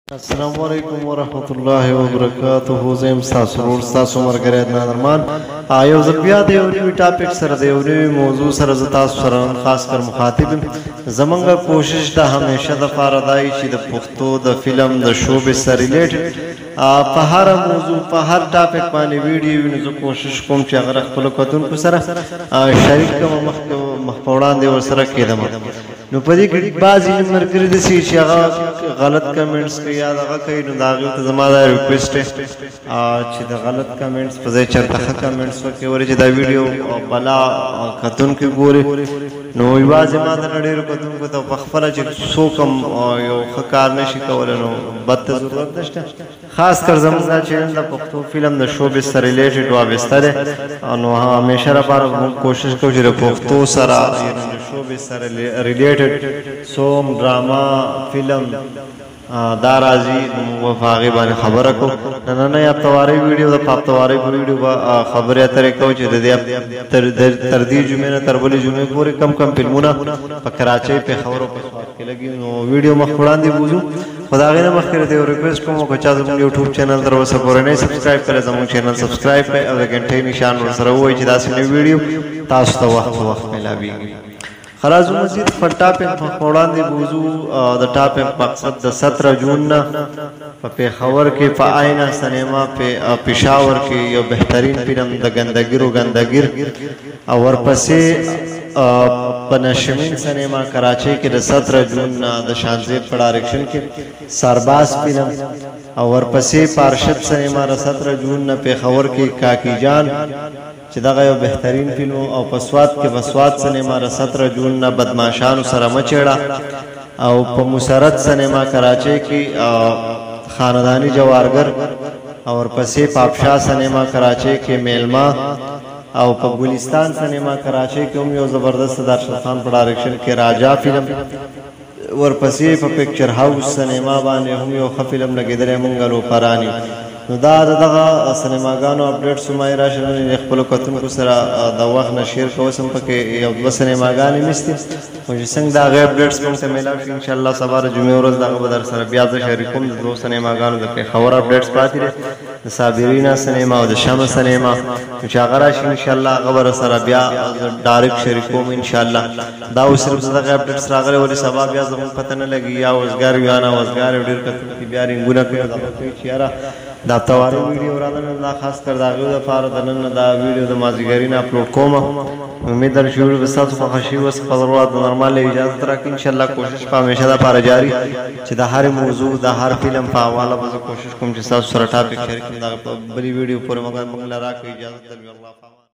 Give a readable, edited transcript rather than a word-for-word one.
السلام علیکم ورحمۃ اللہ وبرکاتہ. زم ساسرور ساسو مرګره نادرمان یو ځل بیا د یو نوي ټاپک سره د یو نوي موضوع سره ز تاسو سره خاص کر مخاطب زمونږ کوشش د همیشه د فاردای چې د پښتو د فلم د شوبې سره ریلیټډ په هر موضوع په هر ټاپک باندې ویډیو وینم. زه کوشش کوم چې هغه خپل کتونکو سره شریک کوم مخ په وړاندې ورسره کېدم. نو په دې کې بعضې ملګري داسې چې هغه غلط کمنټس کوي یا دغه کوي، نو د هغې ته زما دا ریکویسټ دی چې د غلط کمنټس په ځای چېرته ښه کمنټس وکړي ولې چې دا ویډیو بلا کتونکي ګوري. نو یوازې ما ته نه ډېرو کتونکو ته په خپله چې څوک هم یو ښه کار نه شي کولی نو بد ته ضرورت نشته. خاص کر زموږ دا چینل د پښتو فلم د شوبې سره ریلیټډ وابسته دی. نو همیشه لپاره موږ کوشش کوو چې د پښتو سره د شوبې سره ریلیټډ سوم ډراما فلم دا راځي نو په هغې باندې خبره کوو. نننۍ هفتوارۍ ویډیو د په هفتوارۍ په ویډیو به خبرې اترې کوو چې د دې تر دې جمعې نه تر بلې جمعې پورې کم کم فلمونه په کراچۍ پېښور او په سوات کې لګي. نو ویډیو مخ وړاندې بوځو. خو د هغې نه مخکې د یو ریکویسټ کوم که چا زموږ یوټیوب چینل تر اوسه پورې نه سبسکرایب کړی زموږ چینل سبسکرایب کړئ او د ګنټۍ نشان ورسره ووایئ چې داسې نوي ویډیو تاسو ته وخت په وخت میلاویږي. خلاص مزید پر ټاپک په وړاندې بوځو. د ټاپک مقصد د 17 جون نه په پېښور کې په آینه سینما په پېښور کې یو بهترین فلم د ګندګیرو ګندګیر او ورپسې په نشمین سینما کراچۍ کې د 17 جون نه د شانزیب په ډایرکشن کې سرباز فلم او ورپسې پارشد سینما د 17 جون نه پېښور کې کاکی جان چې دغه یو بهترین فلم او په سوات کې په سوات سینما د 17 جون نه بدماشانو سره مچېړه او په مسرت سینما کراچۍ کې خاندانی جوارګر او ورپسې پاپشاه سینما کراچۍ کې میلما او په ګلستان سینما کراچۍ کې هم یو زبردست درشد خان په ډایرکشن کې راجا فلم ورپسې په پکچر هاوس سینما باندې هم یو ښه فلم لګېدلی منګلو پرانی. نو دا دغه سینماګانو اپډیټس ما یې راشي خپلو کتونکو سره د وخت نه شیر کوم پکې یو دوه سینماګانې مستي خو چې څنګه د هغې اپډیټس موږ ته میلاو شي انشاءالله سبا د جمعې ورځ دغه به در سره بیا زه شریکوم. د دوو سینماګانو د پېښور اپډیټس پاتې دی د صابرینا سینما او د شمع سینما چې هغه راشي انشاءالله هغه به سره بیا ډایرکټ شریکوم انشاءالله. دا اوس صرف دغه اپډیټس راغلی ولې سبا بیا زموږ پته نه لګي یا وزګار وي یا نه وزګار یو ډېر کتونکي بیا رنګونه کوي او دغه کوي چې یاره د هفتوارۍ ویډیو راغله دا خاص کر د هغې دپاره د نن دا ویډیو د مازدیګري نه اپلوډ کوم. امید لرم چې ویډیو به ستاسو خوښه شوي اوس خپل ورور د نورمال اجازت راکړي. انشاءالله کوشش په همیشه دپاره جاري چې د هر موضوع د هر فلم په حواله به زه کوشش کوم چې ستاسو سره ټاپک شریک کړم. د هغه په بلې ویډیو پورې موږ له راکړئ اجازت.